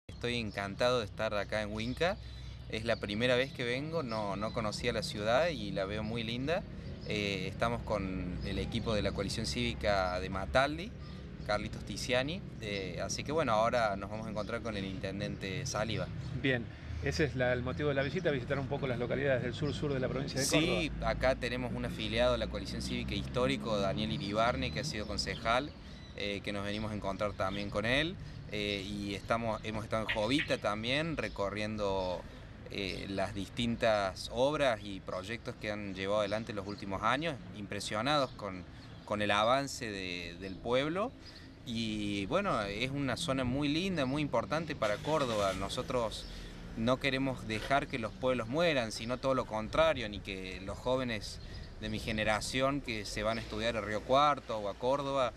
Estoy encantado de estar acá en Huinca. Es la primera vez que vengo, no conocía la ciudad y la veo muy linda. Estamos con el equipo de la coalición cívica de Mataldi, Carlitos Tiziani. Así que bueno, ahora nos vamos a encontrar con el intendente Saliba. Bien, ese es el motivo de la visita, visitar un poco las localidades del sur de la provincia de Córdoba. Sí, acá tenemos un afiliado a la coalición cívica histórico, Daniel Iribarne, que ha sido concejal, que nos venimos a encontrar también con él. Y hemos estado en Jovita también, recorriendo las distintas obras y proyectos que han llevado adelante en los últimos años, impresionados con el avance del pueblo. Y bueno, es una zona muy linda, muy importante para Córdoba. Nosotros no queremos dejar que los pueblos mueran, sino todo lo contrario, ni que los jóvenes de mi generación que se van a estudiar a Río Cuarto o a Córdoba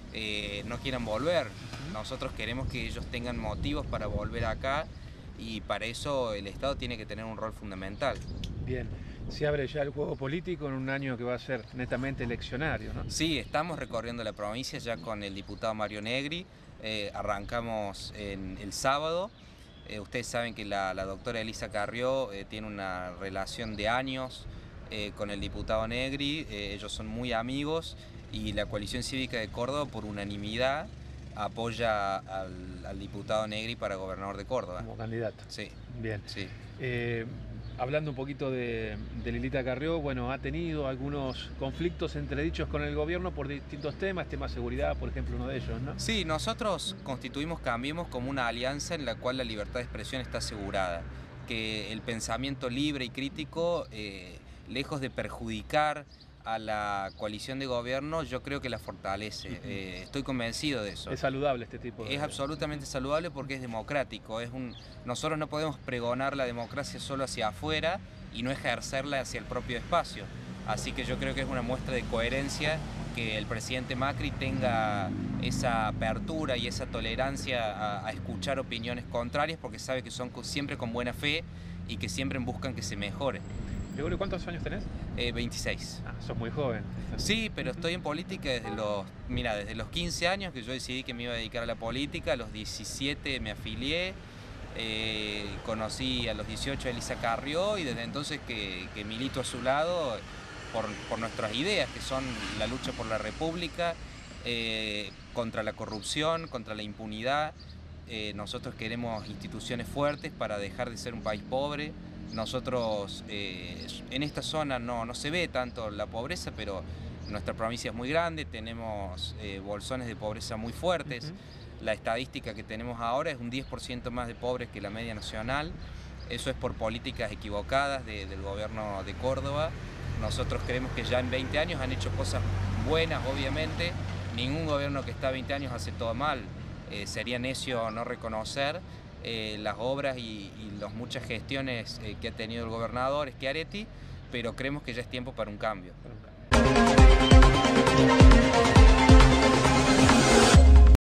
no quieran volver. Nosotros queremos que ellos tengan motivos para volver acá y para eso el Estado tiene que tener un rol fundamental. Bien, se abre ya el juego político en un año que va a ser netamente eleccionario, ¿no? Sí, estamos recorriendo la provincia ya con el diputado Mario Negri. Arrancamos el sábado. Ustedes saben que la doctora Elisa Carrió tiene una relación de años con el diputado Negri. Ellos son muy amigos y la coalición cívica de Córdoba por unanimidad apoya al diputado Negri para gobernador de Córdoba. Como candidato. Sí. Bien. Sí. Hablando un poquito de Lilita Carrió, bueno, ha tenido algunos conflictos entredichos con el gobierno por distintos temas, tema seguridad, por ejemplo, uno de ellos, ¿no? Sí, nosotros constituimos Cambiemos como una alianza en la cual la libertad de expresión está asegurada, que el pensamiento libre y crítico, lejos de perjudicar a la coalición de gobierno, yo creo que la fortalece. Estoy convencido de eso. Es saludable este tipo de... Es absolutamente saludable porque es democrático. Nosotros no podemos pregonar la democracia solo hacia afuera y no ejercerla hacia el propio espacio. Así que yo creo que es una muestra de coherencia que el presidente Macri tenga esa apertura y esa tolerancia a escuchar opiniones contrarias, porque sabe que son siempre con buena fe y que siempre buscan que se mejore. Gregorio, ¿cuántos años tenés? 26. Ah, sos muy joven. Sí, pero estoy en política desde los 15 años que yo decidí que me iba a dedicar a la política. A los 17 me afilié, conocí a los 18 a Elisa Carrió y desde entonces que milito a su lado por nuestras ideas, que son la lucha por la república, contra la corrupción, contra la impunidad. Nosotros queremos instituciones fuertes para dejar de ser un país pobre. Nosotros en esta zona no se ve tanto la pobreza, pero nuestra provincia es muy grande, tenemos bolsones de pobreza muy fuertes. La estadística que tenemos ahora es un 10% más de pobres que la media nacional. Eso es por políticas equivocadas del gobierno de Córdoba. Nosotros creemos que ya en 20 años han hecho cosas buenas, obviamente. Ningún gobierno que está 20 años hace todo mal. Sería necio no reconocer las obras y las muchas gestiones que ha tenido el gobernador Schiaretti, pero creemos que ya es tiempo para un cambio.